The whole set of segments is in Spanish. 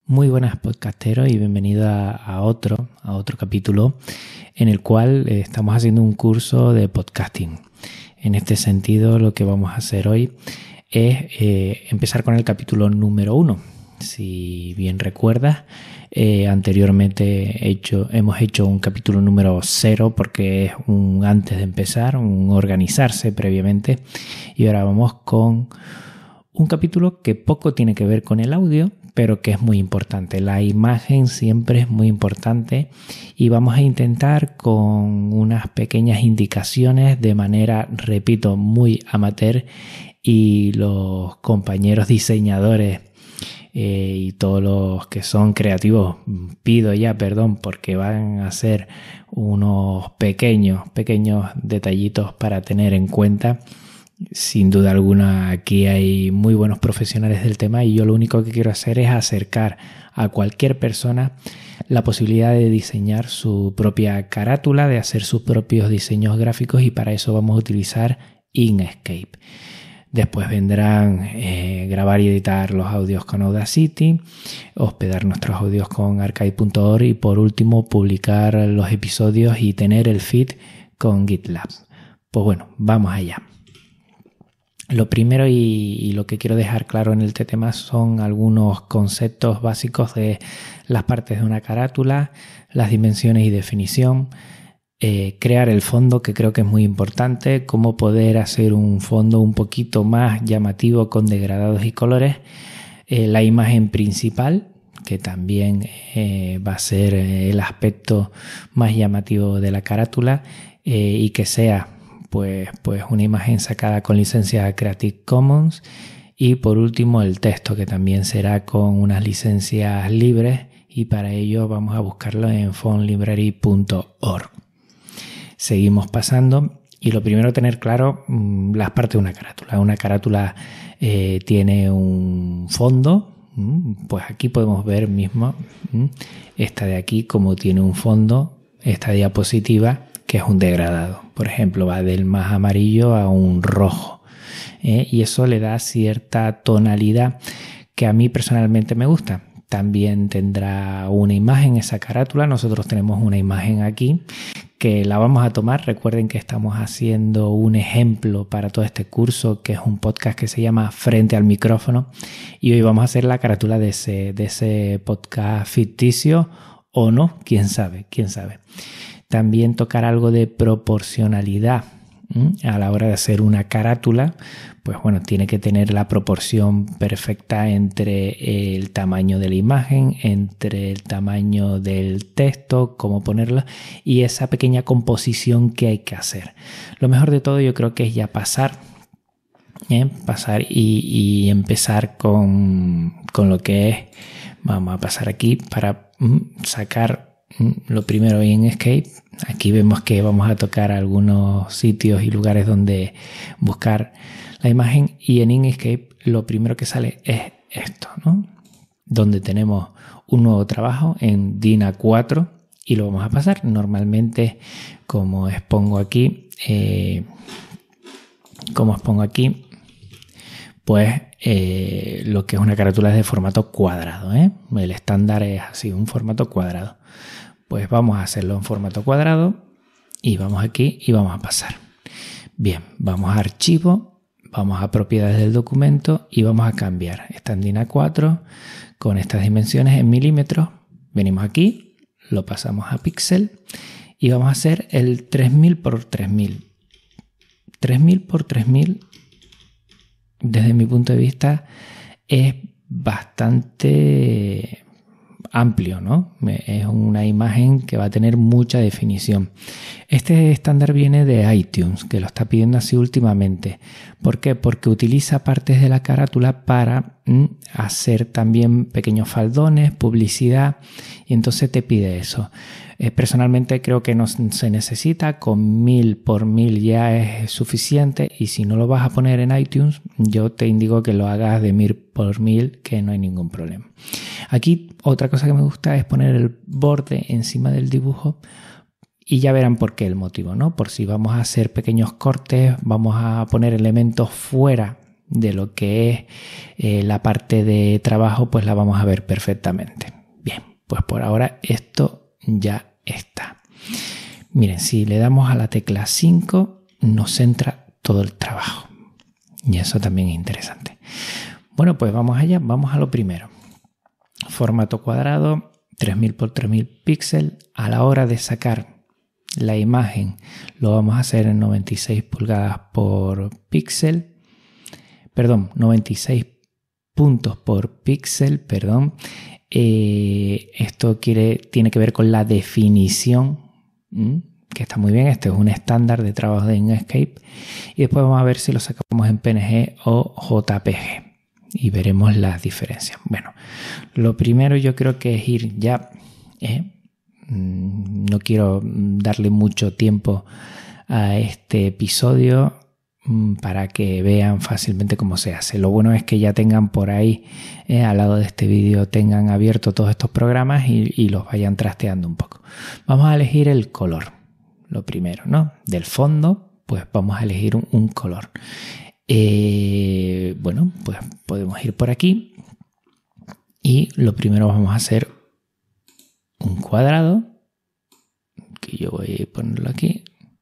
Muy buenas podcasteros y bienvenidos a otro capítulo en el cual estamos haciendo un curso de podcasting. En este sentido, lo que vamos a hacer hoy es empezar con el capítulo número 1. Si bien recuerdas, anteriormente hemos hecho un capítulo número 0 porque es un antes de empezar, un organizarse previamente, y ahora vamos con un capítulo que poco tiene que ver con el audio, pero que es muy importante. La imagen siempre es muy importante y vamos a intentar con unas pequeñas indicaciones de manera, repito, muy amateur, y los compañeros diseñadores y todos los que son creativos, pido ya perdón porque van a ser unos pequeños detallitos para tener en cuenta. Sin duda alguna aquí hay muy buenos profesionales del tema y yo lo único que quiero hacer es acercar a cualquier persona la posibilidad de diseñar su propia carátula, de hacer sus propios diseños gráficos, y para eso vamos a utilizar Inkscape. Después vendrán grabar y editar los audios con Audacity, hospedar nuestros audios con archive.org y por último publicar los episodios y tener el feed con GitLab. Pues bueno, vamos allá. Lo primero y lo que quiero dejar claro en este tema son algunos conceptos básicos de las partes de una carátula, las dimensiones y definición, crear el fondo, que creo que es muy importante, cómo poder hacer un fondo un poquito más llamativo con degradados y colores, la imagen principal, que también va a ser el aspecto más llamativo de la carátula, y que sea pues una imagen sacada con licencia Creative Commons, y por último el texto, que también será con unas licencias libres, y para ello vamos a buscarlo en fontlibrary.org. Seguimos pasando y lo primero tener claro las partes de una carátula. Una carátula tiene un fondo, pues aquí podemos ver mismo esta de aquí como tiene un fondo, esta diapositiva, que es un degradado. Por ejemplo, va del más amarillo a un rojo, y eso le da cierta tonalidad que a mí personalmente me gusta. También tendrá una imagen esa carátula. Nosotros tenemos una imagen aquí que la vamos a tomar. Recuerden que estamos haciendo un ejemplo para todo este curso, que es un podcast que se llama Frente al Micrófono, y hoy vamos a hacer la carátula de ese podcast ficticio, o no, quién sabe. También tocar algo de proporcionalidad a la hora de hacer una carátula. Pues bueno, tiene que tener la proporción perfecta entre el tamaño de la imagen, entre el tamaño del texto, cómo ponerlo, y esa pequeña composición que hay que hacer. Lo mejor de todo yo creo que es ya pasar y empezar con lo que es. Vamos a pasar aquí para sacar lo primero en Inkscape. Aquí vemos que vamos a tocar algunos sitios y lugares donde buscar la imagen, y en Inkscape lo primero que sale es esto, ¿no? Donde tenemos un nuevo trabajo en DIN A4 y lo vamos a pasar. Normalmente, como expongo aquí, pues lo que es una carátula es de formato cuadrado, El estándar es así, un formato cuadrado. Pues vamos a hacerlo en formato cuadrado y vamos aquí y vamos a pasar. Bien, vamos a archivo, vamos a propiedades del documento y vamos a cambiar. Está en DIN A4 con estas dimensiones en milímetros. Venimos aquí, lo pasamos a píxel y vamos a hacer el 3000 por 3000. 3000 por 3000, desde mi punto de vista, es bastante amplio, ¿no? Es una imagen que va a tener mucha definición. Este estándar viene de iTunes, que lo está pidiendo así últimamente. ¿Por qué? Porque utiliza partes de la carátula para hacer también pequeños faldones, publicidad, y entonces te pide eso. Personalmente creo que no se necesita, con 1000 por 1000 ya es suficiente, y si no lo vas a poner en iTunes, yo te indico que lo hagas de 1000 por 1000, que no hay ningún problema. Aquí otra cosa que me gusta es poner el borde encima del dibujo, y ya verán por qué el motivo, ¿no? Por si vamos a hacer pequeños cortes, vamos a poner elementos fuera de lo que es la parte de trabajo, pues la vamos a ver perfectamente. Bien, pues por ahora esto ya está. Miren, si le damos a la tecla 5, nos centra todo el trabajo. Y eso también es interesante. Bueno, pues vamos allá, vamos a lo primero. Formato cuadrado, 3000 por 3000 píxeles. A la hora de sacar la imagen, lo vamos a hacer en 96 pulgadas por píxel. Perdón, 96 puntos por píxel, perdón. Esto tiene que ver con la definición, que está muy bien. Este es un estándar de trabajo de Inkscape. Y después vamos a ver si lo sacamos en PNG o JPG y veremos las diferencias. Bueno, lo primero yo creo que es ir ya. No quiero darle mucho tiempo a este episodio para que vean fácilmente cómo se hace. Lo bueno es que ya tengan por ahí, al lado de este vídeo, tengan abierto todos estos programas y los vayan trasteando un poco. Vamos a elegir el color, lo primero, ¿no? Del fondo, pues vamos a elegir un color. Bueno, pues podemos ir por aquí y lo primero vamos a hacer un cuadrado, que yo voy a ponerlo aquí,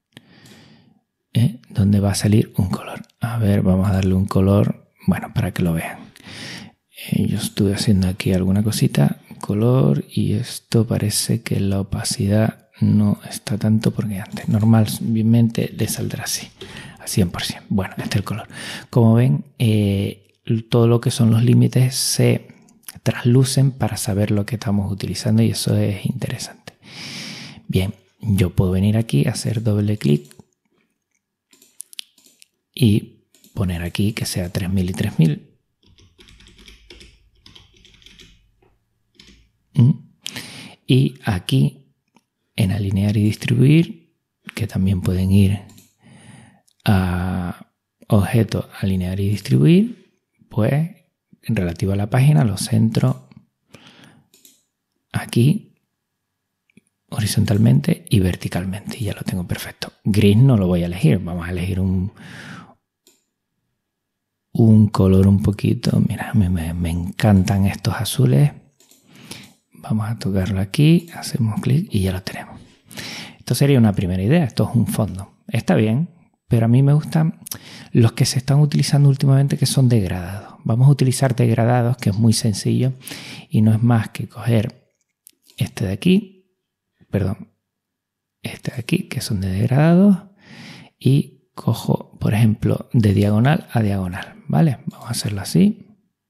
donde va a salir un color. A ver, vamos a darle un color, bueno, para que lo vean. Yo estuve haciendo aquí alguna cosita, color, y esto parece que la opacidad no está tanto porque antes normalmente le saldrá así, a 100%. Bueno, este es el color. Como ven, todo lo que son los límites se traslucen para saber lo que estamos utilizando y eso es interesante. Bien, yo puedo venir aquí, hacer doble clic y poner aquí que sea 3000 y 3000. Y aquí en alinear y distribuir, que también pueden ir a objeto, alinear y distribuir, pues en relativo a la página lo centro aquí horizontalmente y verticalmente y ya lo tengo perfecto. Gris no lo voy a elegir, vamos a elegir un color un poquito, mira, me encantan estos azules. Vamos a tocarlo aquí, hacemos clic y ya lo tenemos. Esto sería una primera idea, esto es un fondo. Está bien, pero a mí me gustan los que se están utilizando últimamente, que son degradados. Vamos a utilizar degradados, que es muy sencillo y no es más que coger este de aquí, perdón, este de aquí, que son de degradados, y cojo, por ejemplo, de diagonal a diagonal, ¿vale? Vamos a hacerlo así,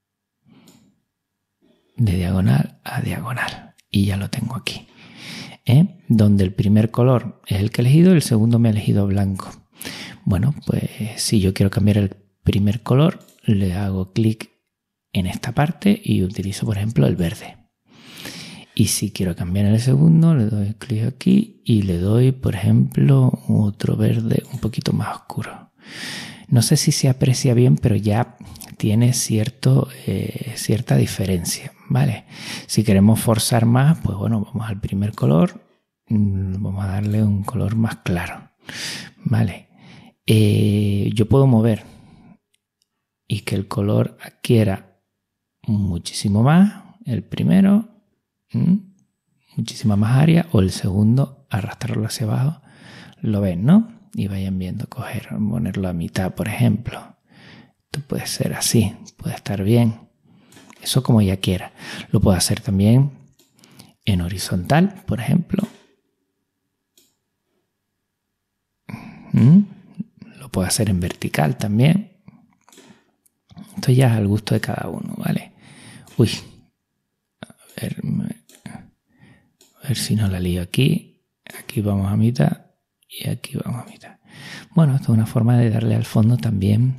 de diagonal a diagonal, y ya lo tengo aquí, donde el primer color es el que he elegido, el segundo me ha elegido blanco. Bueno, pues si yo quiero cambiar el primer color, le hago clic en esta parte y utilizo, por ejemplo, el verde. Y si quiero cambiar el segundo, le doy clic aquí y le doy, por ejemplo, otro verde un poquito más oscuro. No sé si se aprecia bien, pero ya tiene cierta diferencia, ¿vale? Si queremos forzar más, pues bueno, vamos al primer color, vamos a darle un color más claro, ¿vale? Yo puedo mover y que el color adquiera muchísimo más, el primero, muchísima más área, o el segundo, arrastrarlo hacia abajo, lo ven, ¿no? Y vayan viendo, ponerlo a mitad, por ejemplo. Esto puede ser así, puede estar bien. Eso como ya quiera. Lo puedo hacer también en horizontal, por ejemplo. Lo puedo hacer en vertical también. Esto ya es al gusto de cada uno, ¿vale? Uy, a ver si no la lío aquí. Aquí vamos a mitad y aquí vamos a mitad. Bueno, esto es una forma de darle al fondo también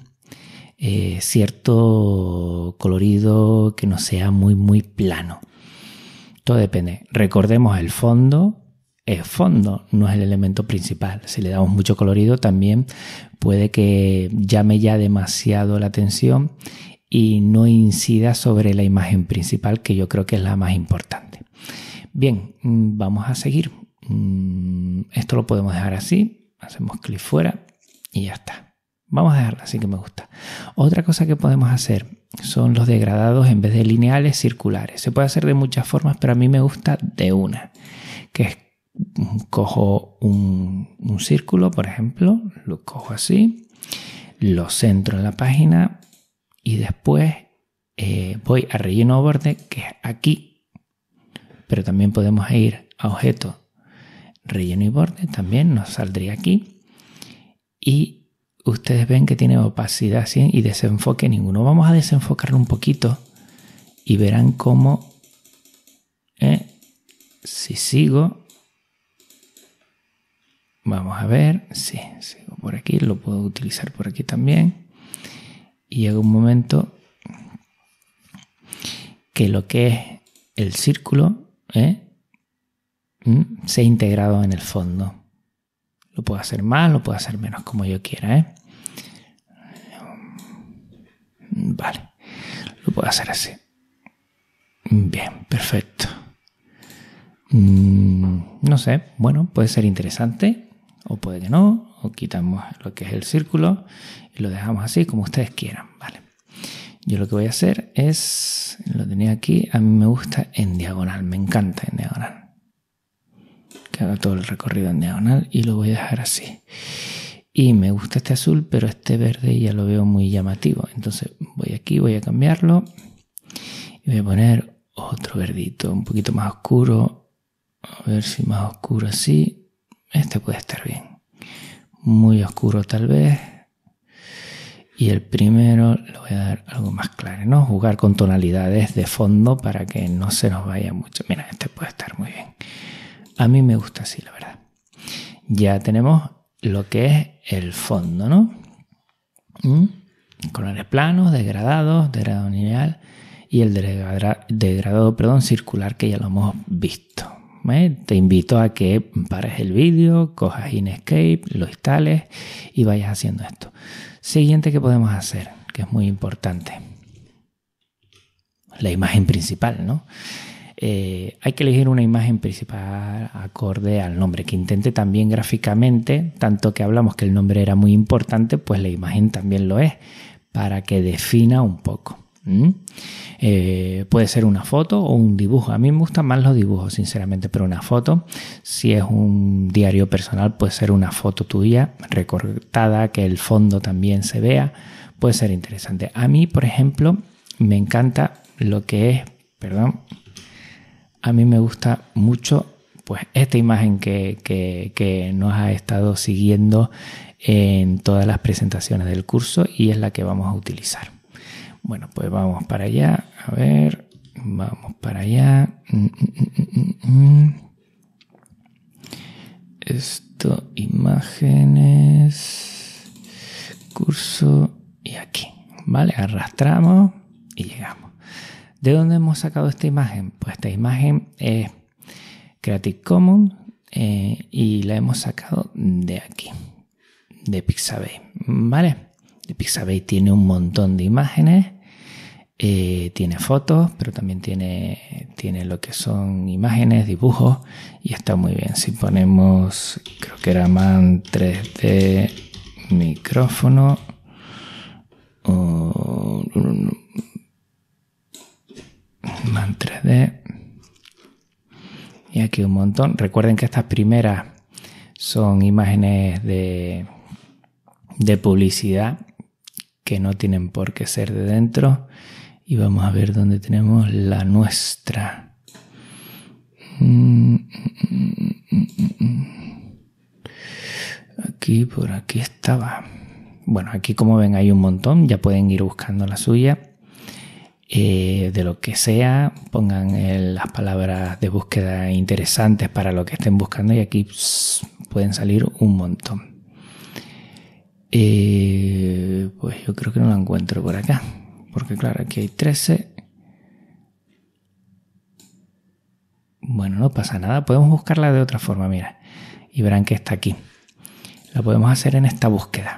cierto colorido que no sea muy plano. Todo depende. Recordemos, el fondo no es el elemento principal. Si le damos mucho colorido también puede que llame ya demasiado la atención y no incida sobre la imagen principal, que yo creo que es la más importante. Bien, vamos a seguir. Esto lo podemos dejar así. Hacemos clic fuera y ya está. Vamos a dejarlo así, que me gusta. Otra cosa que podemos hacer son los degradados en vez de lineales, circulares. Se puede hacer de muchas formas, pero a mí me gusta de una, que es cojo un círculo, por ejemplo, lo cojo así, lo centro en la página y después voy a relleno borde, que es aquí, pero también podemos ir a objeto, relleno y borde, también nos saldría aquí, y ustedes ven que tiene opacidad 100 y desenfoque ninguno. Vamos a desenfocarlo un poquito y verán cómo si sigo, vamos a ver, sí, sigo por aquí, lo puedo utilizar por aquí también, y llega un momento que lo que es el círculo se ha integrado en el fondo. Lo puedo hacer más, lo puedo hacer menos, como yo quiera, Vale, lo puedo hacer así. Bien, perfecto. No sé, bueno, puede ser interesante o puede que no, o quitamos lo que es el círculo y lo dejamos así como ustedes quieran, vale. Yo lo que voy a hacer es, lo tenía aquí, a mí me gusta en diagonal, me encanta en diagonal. Que haga todo el recorrido en diagonal y lo voy a dejar así. Y me gusta este azul, pero este verde ya lo veo muy llamativo. Entonces voy aquí, voy a cambiarlo y voy a poner otro verdito, un poquito más oscuro. A ver si más oscuro así. Este puede estar bien. Muy oscuro tal vez. Y el primero lo voy a dar algo más claro, ¿no? Jugar con tonalidades de fondo para que no se nos vaya mucho. Mira, este puede estar muy bien. A mí me gusta así, la verdad. Ya tenemos lo que es el fondo, ¿no? Colores planos, degradados, degradado lineal y el degradado, circular, que ya lo hemos visto. Te invito a que pares el vídeo, cojas Inkscape, lo instales y vayas haciendo esto. Siguiente que podemos hacer, que es muy importante. La imagen principal, ¿no? Hay que elegir una imagen principal acorde al nombre, que intente también gráficamente, tanto que hablamos que el nombre era muy importante, pues la imagen también lo es, para que defina un poco. Puede ser una foto o un dibujo. A mí me gustan más los dibujos, sinceramente, pero una foto, si es un diario personal, puede ser una foto tuya recortada, que el fondo también se vea, puede ser interesante. A mí, por ejemplo, me encanta lo que es, a mí me gusta mucho pues esta imagen que nos ha estado siguiendo en todas las presentaciones del curso y es la que vamos a utilizar. Bueno, pues vamos para allá, a ver, vamos para allá. Esto, imágenes, curso y aquí, ¿vale? Arrastramos y llegamos. ¿De dónde hemos sacado esta imagen? Pues esta imagen es Creative Commons y la hemos sacado de aquí, de Pixabay, ¿vale? De Pixabay tiene un montón de imágenes, tiene fotos, pero también tiene lo que son imágenes, dibujos y está muy bien. Si ponemos, creo que era Man 3D micrófono Man 3D y aquí un montón. Recuerden que estas primeras son imágenes de publicidad que no tienen por qué ser de dentro y vamos a ver dónde tenemos la nuestra. Aquí, por aquí estaba. Bueno, aquí como ven hay un montón, ya pueden ir buscando la suya. De lo que sea, pongan las palabras de búsqueda interesantes para lo que estén buscando y aquí pueden salir un montón. Pues yo creo que no la encuentro por acá, porque claro, aquí hay 13. Bueno, no pasa nada, podemos buscarla de otra forma, mira, y verán que está aquí. La podemos hacer en esta búsqueda.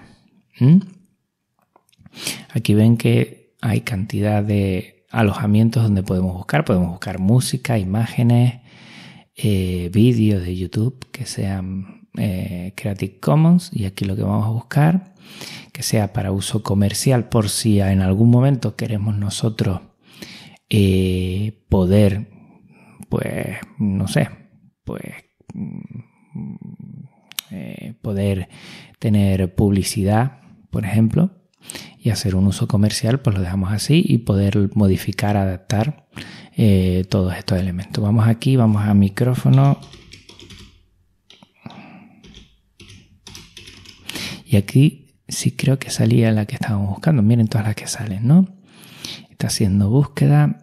Aquí ven que hay cantidad de alojamientos donde podemos buscar música, imágenes, vídeos de YouTube que sean Creative Commons, y aquí lo que vamos a buscar que sea para uso comercial, por si en algún momento queremos nosotros poder, pues, no sé, pues poder tener publicidad, por ejemplo, y hacer un uso comercial, pues lo dejamos así y poder modificar, adaptar todos estos elementos. Vamos aquí, vamos a micrófono. Y aquí sí creo que salía la que estábamos buscando. Miren todas las que salen, ¿no? Está haciendo búsqueda.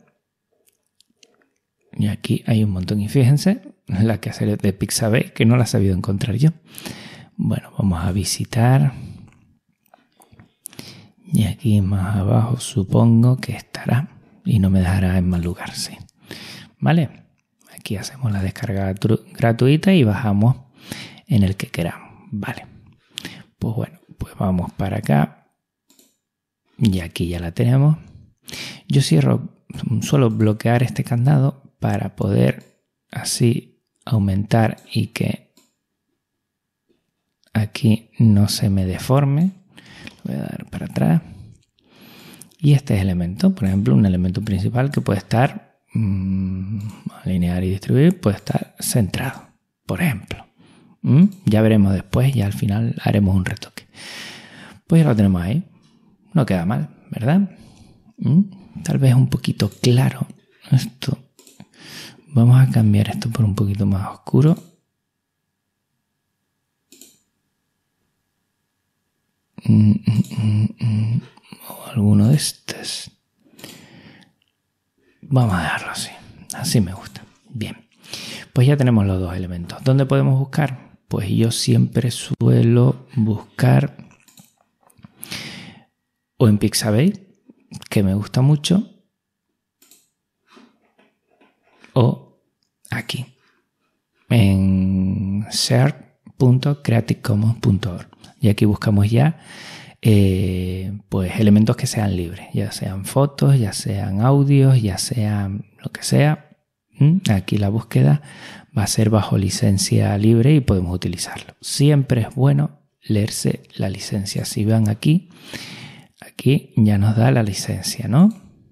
Y aquí hay un montón. Y fíjense, la que sale de Pixabay, que no la he sabido encontrar yo. Bueno, vamos a visitar. Y aquí más abajo supongo que estará. Y no me dejará en mal lugar, sí. ¿Vale? Aquí hacemos la descarga gratuita y bajamos en el que queramos. Vale. Pues bueno, pues vamos para acá. Y aquí ya la tenemos. Yo suelo bloquear este candado para poder así aumentar y que aquí no se me deforme. Voy a dar para atrás. Y este elemento, por ejemplo, un elemento principal que puede estar alinear y distribuir, puede estar centrado, por ejemplo. Ya veremos después, ya al final haremos un retoque. Pues ya lo tenemos ahí. No queda mal, ¿verdad? Tal vez un poquito claro esto. Vamos a cambiar esto por un poquito más oscuro. O alguno de estos. Vamos a dejarlo así. Así me gusta. Bien. Pues ya tenemos los dos elementos. ¿Dónde podemos buscar? Pues yo siempre suelo buscar o en Pixabay, que me gusta mucho, o aquí, en share.creativecommons.org. Y aquí buscamos ya pues elementos que sean libres, ya sean fotos, ya sean audios, ya sean lo que sea. Aquí la búsqueda va a ser bajo licencia libre y podemos utilizarlo. Siempre es bueno leerse la licencia. Si van aquí ya nos da la licencia, ¿no?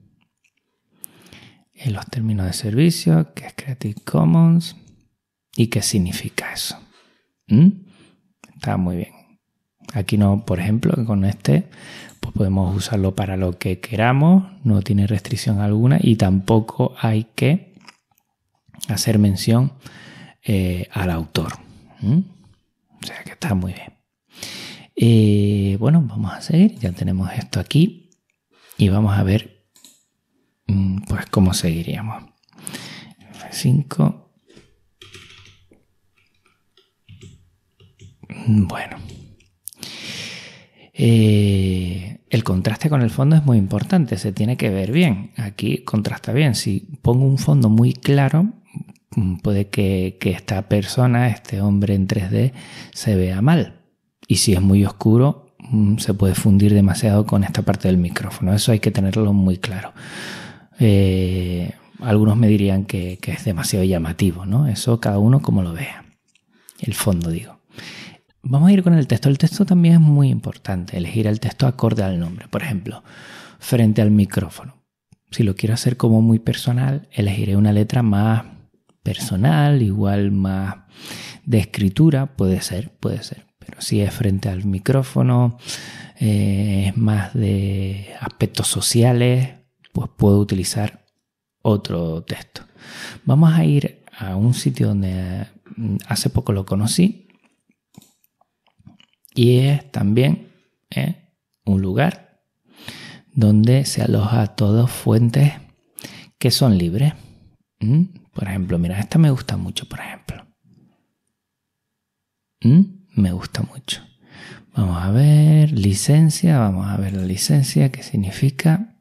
En los términos de servicio, que es Creative Commons. ¿Y qué significa eso? Está muy bien. Aquí no, por ejemplo, con este pues podemos usarlo para lo que queramos, no tiene restricción alguna y tampoco hay que hacer mención al autor. O sea que está muy bien. Bueno, vamos a seguir. Ya tenemos esto aquí y vamos a ver pues cómo seguiríamos. F5. Bueno. El contraste con el fondo es muy importante, se tiene que ver bien. Aquí contrasta bien. Si pongo un fondo muy claro, puede que esta persona, este hombre en 3D, se vea mal. Y si es muy oscuro, se puede fundir demasiado con esta parte del micrófono. Eso hay que tenerlo muy claro. Algunos me dirían que es demasiado llamativo, ¿no? Eso cada uno como lo vea. El fondo, digo. Vamos a ir con el texto. El texto también es muy importante. Elegir el texto acorde al nombre. Por ejemplo, frente al micrófono. Si lo quiero hacer como muy personal, elegiré una letra más personal, igual más de escritura. Puede ser. Pero si es frente al micrófono, es más de aspectos sociales, pues puedo utilizar otro texto. Vamos a ir a un sitio donde hace poco lo conocí. Y es también un lugar donde se aloja todas fuentes que son libres. Por ejemplo, mira, esta me gusta mucho, por ejemplo. Me gusta mucho. Vamos a ver licencia, vamos a ver la licencia, ¿qué significa?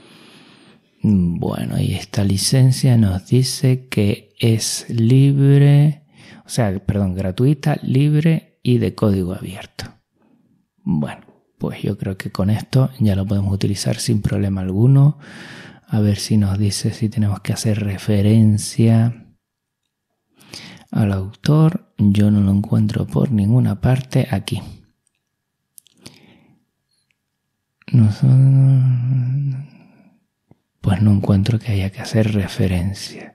Bueno, y esta licencia nos dice que es libre, gratuita, libre y de código abierto. Bueno, pues yo creo que con esto ya lo podemos utilizar sin problema alguno. A ver si nos dice si tenemos que hacer referencia al autor. yo no lo encuentro por ninguna parte aquí. Pues no encuentro que haya que hacer referencia.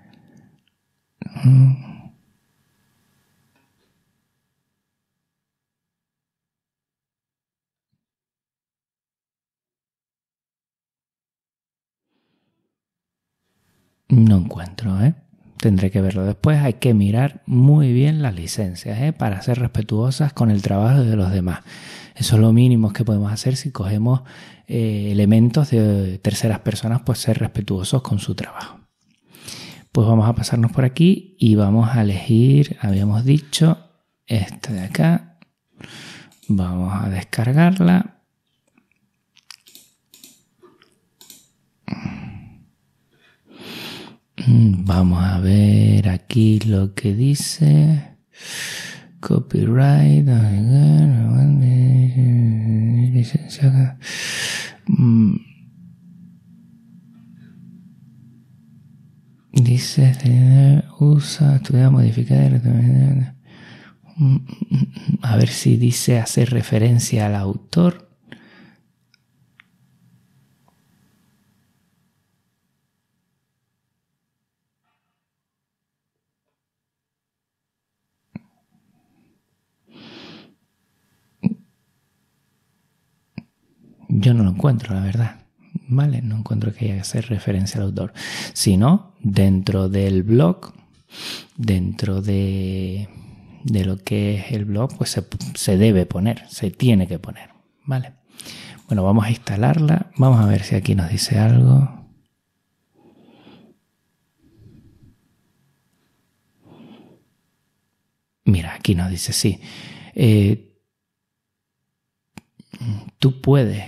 No encuentro, Tendré que verlo después. Hay que mirar muy bien las licencias, para ser respetuosas con el trabajo de los demás. Eso es lo mínimo que podemos hacer si cogemos elementos de terceras personas, pues ser respetuosos con su trabajo. Pues vamos a pasarnos por aquí y vamos a elegir, habíamos dicho, esta de acá. Vamos a descargarla. Vamos a ver aquí lo que dice. Copyright. Licencia. Dice, usa, estudiar, modificar. A ver si dice hacer referencia al autor. Yo no lo encuentro, la verdad. ¿Vale? No encuentro que haya que hacer referencia al autor. Si no, dentro del blog, dentro de lo que es el blog, pues se debe poner, se tiene que poner. ¿Vale? Bueno, vamos a instalarla. Vamos a ver si aquí nos dice algo. Mira, aquí nos dice sí. Tú puedes.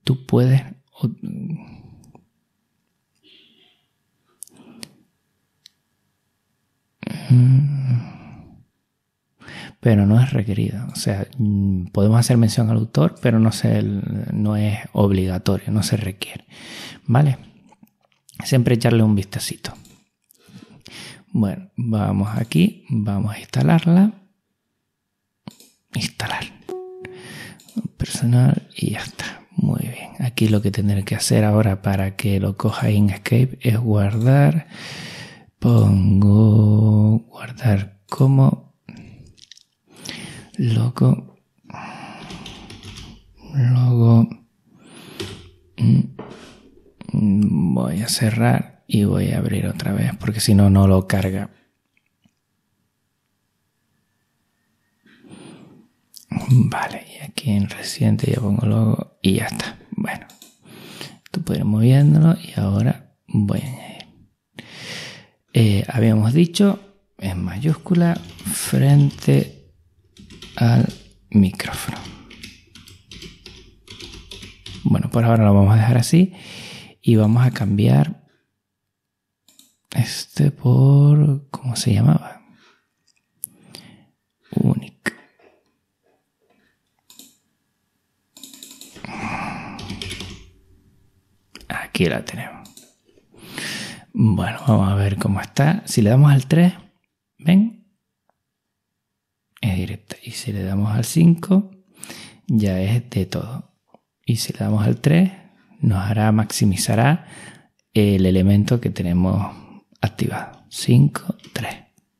Pero no es requerido. O sea, podemos hacer mención al autor, pero no es obligatorio, no se requiere. ¿Vale? Siempre echarle un vistacito. Bueno, vamos aquí, vamos a instalarla. Instalar. Personal y ya está. Muy bien. Aquí lo que tendré que hacer ahora para que lo coja Inkscape es guardar. Pongo guardar como logo. Voy a cerrar y voy a abrir otra vez porque si no, no lo carga. Vale, y aquí en reciente ya pongo logo y ya está. Bueno, esto puedo ir moviéndolo y ahora voy a añadir. Habíamos dicho en mayúscula frente al micrófono. Bueno, por ahora lo vamos a dejar así y vamos a cambiar este por, ¿cómo se llamaba? Unique. Aquí la tenemos. Bueno, vamos a ver cómo está. Si le damos al 3, ¿ven? Es directa. Y si le damos al 5, ya es de todo. Y si le damos al 3, maximizará el elemento que tenemos activado. 5, 3.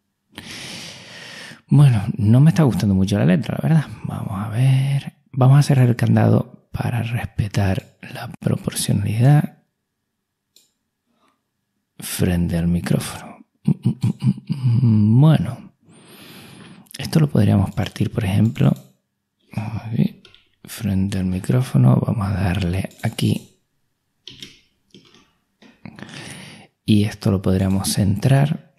Bueno, no me está gustando mucho la letra, la verdad. Vamos a ver. Vamos a cerrar el candado para respetar la proporcionalidad frente al micrófono. Bueno, esto lo podríamos partir, por ejemplo, frente al micrófono. Vamos a darle aquí y esto lo podríamos centrar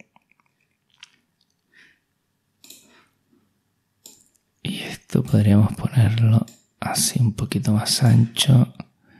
y esto podríamos ponerlo así un poquito más ancho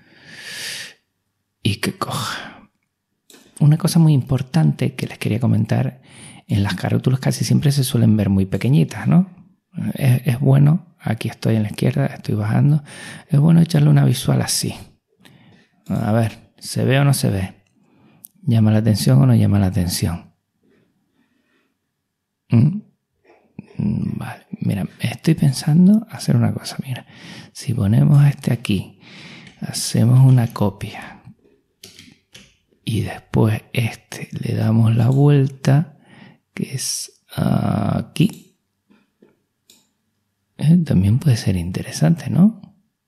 y que coja. Una cosa muy importante que les quería comentar, en las carátulas casi siempre se suelen ver muy pequeñitas, ¿no? Es bueno, aquí estoy en la izquierda, estoy bajando, es bueno echarle una visual así. A ver, ¿se ve o no se ve? ¿Llama la atención o no llama la atención? Vale, mira, estoy pensando hacer una cosa. Mira, si ponemos este aquí, hacemos una copia y después este le damos la vuelta, que es aquí. También puede ser interesante, ¿no?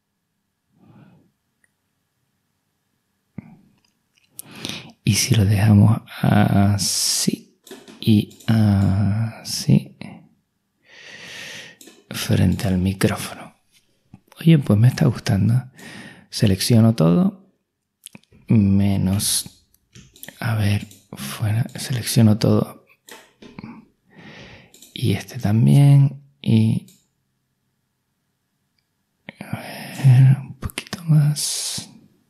Y si lo dejamos así y así frente al micrófono. Oye, pues me está gustando. Selecciono todo, menos, a ver, fuera, selecciono todo. Y este también, y a ver, un poquito más.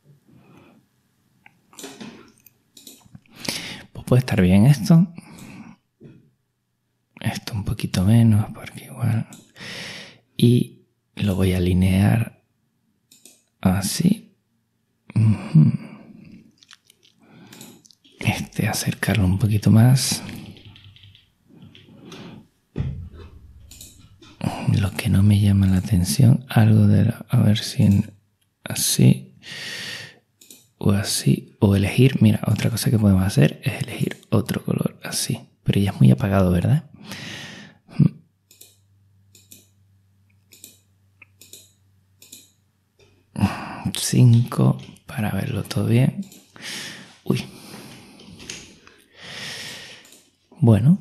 Pues puede estar bien esto. Esto un poquito menos, porque igual. Y lo voy a alinear así. Este, acercarlo un poquito más. Lo que no me llama la atención, algo de a ver si así o así, o elegir, mira, otra cosa que podemos hacer es elegir otro color así, pero ya es muy apagado, ¿verdad? 5 para verlo todo bien. Uy. Bueno.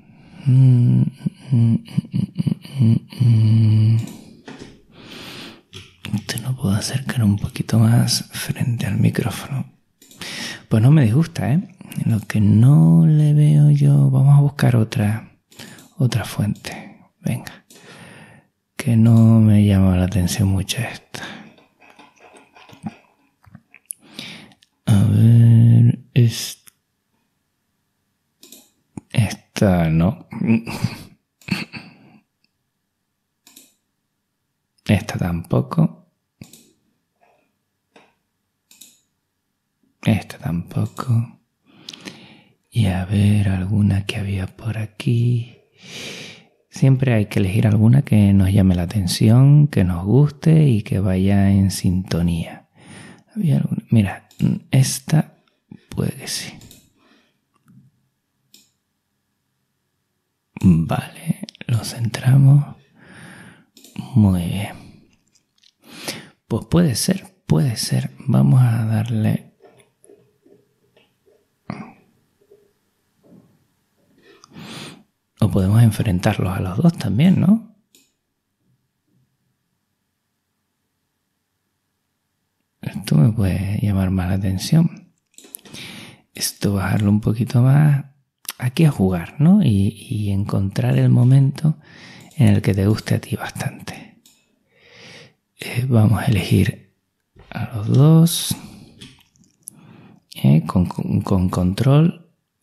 Esto no puedo acercar un poquito más frente al micrófono. Pues no me disgusta, ¿eh? Lo que no le veo yo, vamos a buscar otra fuente. Venga. Que no me llama la atención mucho esta. A ver, esta no. Esta tampoco. Esta tampoco. Y a ver, alguna que había por aquí. Siempre hay que elegir alguna que nos llame la atención, que nos guste y que vaya en sintonía. Había alguna. Mira, esta puede que sí. Vale, lo centramos. Muy bien. Pues puede ser. Vamos a darle. O podemos enfrentarlos a los dos también, ¿no? Esto me puede llamar más la atención. Esto bajarlo un poquito más. Aquí a jugar, ¿no? Y encontrar el momento en el que te guste a ti bastante. Vamos a elegir a los dos. Con control.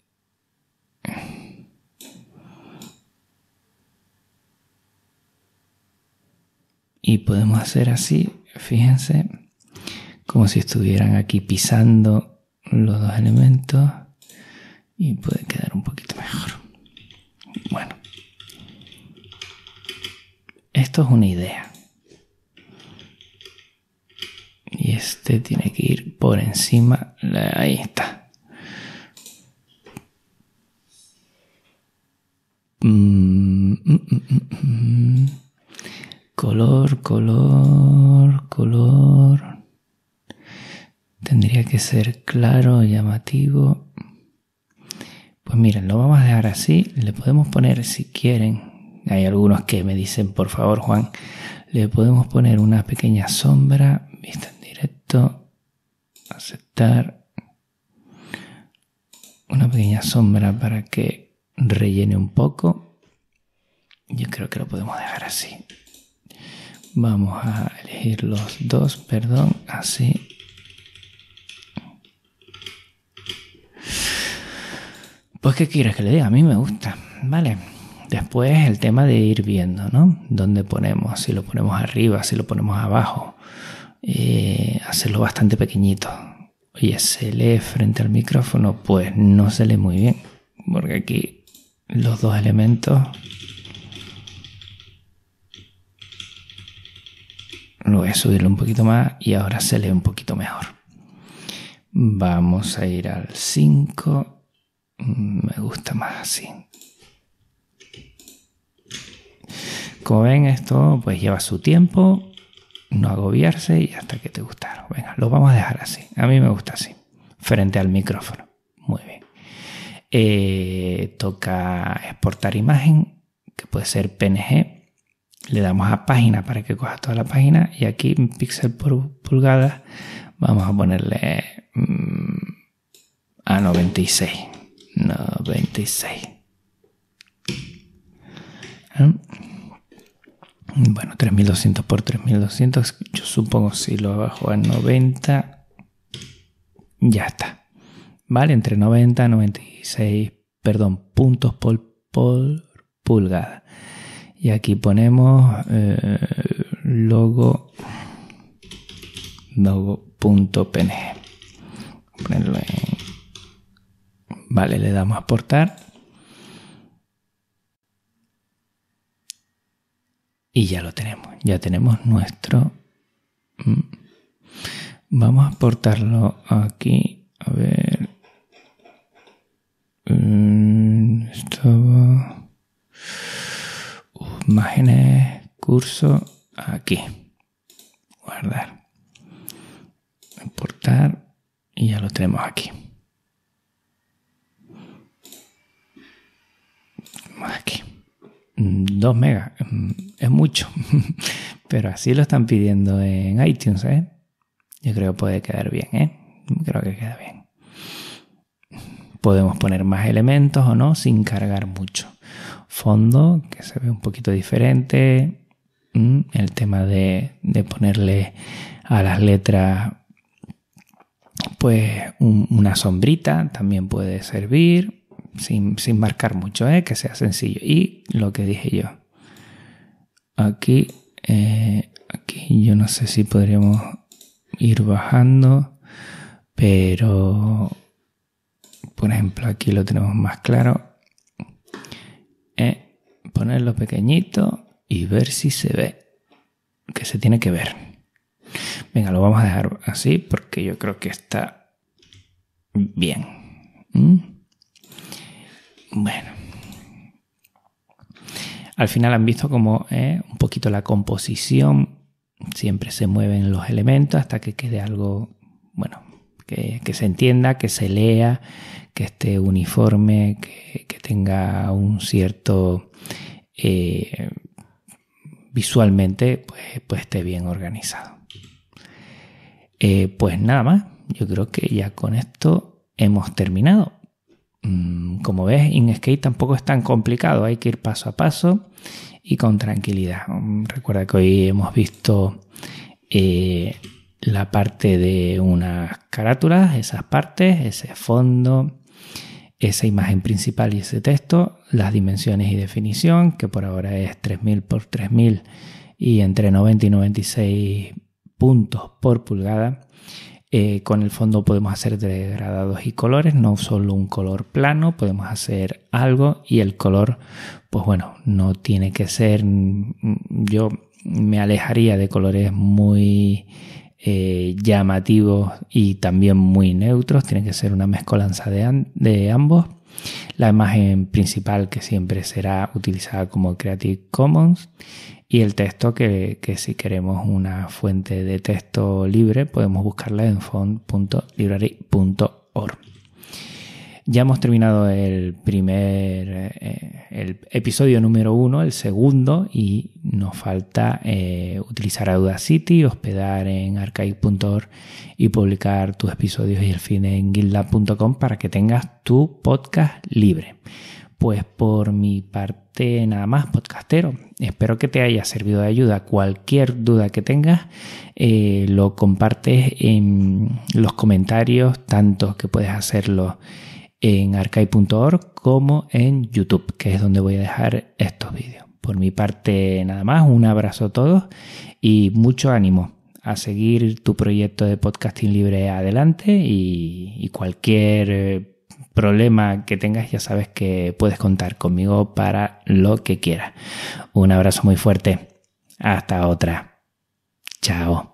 Y podemos hacer así, fíjense, como si estuvieran aquí pisando los dos elementos. Y puede quedar un poquito mejor. Bueno. Esto es una idea. Y este tiene que ir por encima. Ahí está. Color. Tendría que ser claro, llamativo. Pues miren, lo vamos a dejar así. Le podemos poner, si quieren, hay algunos que me dicen, por favor, Juan, le podemos poner una pequeña sombra, vista en directo, aceptar, una pequeña sombra para que rellene un poco. Yo creo que lo podemos dejar así. Vamos a elegir los dos, así. Pues, ¿qué quieres que le diga? A mí me gusta, ¿vale? Después el tema de ir viendo, ¿no? ¿Dónde ponemos? Si lo ponemos arriba, si lo ponemos abajo. Hacerlo bastante pequeñito. Oye, ¿se lee frente al micrófono? Pues no se lee muy bien. Porque aquí los dos elementos Lo voy a subirlo un poquito más y ahora se lee un poquito mejor. Vamos a ir al 5. Me gusta más así. Como ven, esto pues lleva su tiempo. No agobiarse y hasta que te gustaron. Venga, lo vamos a dejar así. A mí me gusta así. Frente al micrófono. Muy bien. Toca exportar imagen, que puede ser PNG. Le damos a página para que coja toda la página. Y aquí en píxel por pulgada vamos a ponerle a 96. 96. Bueno, 3200 por 3200. Yo supongo si lo bajo a 90, ya está. Vale, entre 90 y 96, puntos por pulgada. Y aquí ponemos logo.png. Ponerlo en... Vale, le damos a exportar. Y ya lo tenemos. Ya tenemos nuestro... Vamos a exportarlo aquí. A ver... Estaba... Imágenes, curso, aquí. Guardar. Importar. Y ya lo tenemos aquí. Aquí. 2 megas. Es mucho. Pero así lo están pidiendo en iTunes, ¿eh? Yo creo que puede quedar bien, ¿eh? Creo que queda bien. Podemos poner más elementos o no sin cargar mucho. Fondo, que se ve un poquito diferente. El tema de ponerle a las letras pues una sombrita también puede servir. Sin marcar mucho, que sea sencillo. Y lo que dije yo. Aquí yo no sé si podríamos ir bajando. Pero, por ejemplo, aquí lo tenemos más claro. Ponerlo pequeñito y ver si se ve. Que se tiene que ver. Venga, lo vamos a dejar así porque yo creo que está bien. Bueno. Al final han visto como un poquito la composición. Siempre se mueven los elementos hasta que quede algo, bueno, que se entienda, que se lea, que esté uniforme, que tenga un cierto... visualmente pues esté bien organizado. Pues nada más, yo creo que ya con esto hemos terminado. Como ves, Inkscape tampoco es tan complicado, hay que ir paso a paso y con tranquilidad. Recuerda que hoy hemos visto la parte de unas carátulas, esas partes, ese fondo, esa imagen principal y ese texto, las dimensiones y definición, que por ahora es 3000 por 3000 y entre 90 y 96 puntos por pulgada. Con el fondo podemos hacer degradados y colores, no solo un color plano, podemos hacer algo y el color, pues bueno, no tiene que ser, yo me alejaría de colores muy llamativos y también muy neutros, tiene que ser una mezcolanza de ambos. La imagen principal que siempre será utilizada como Creative Commons y el texto que si queremos una fuente de texto libre podemos buscarla en font.library.org. Ya hemos terminado el episodio número 1, el segundo, y nos falta utilizar Audacity, hospedar en archive.org y publicar tus episodios y el feed en gitlab.com para que tengas tu podcast libre. Pues por mi parte nada más, podcastero. Espero que te haya servido de ayuda. Cualquier duda que tengas, lo compartes en los comentarios, tanto que puedes hacerlo en archive.org como en YouTube, que es donde voy a dejar estos vídeos. Por mi parte nada más, un abrazo a todos y mucho ánimo a seguir tu proyecto de podcasting libre adelante y cualquier problema que tengas ya sabes que puedes contar conmigo para lo que quieras. Un abrazo muy fuerte. Hasta otra. Chao.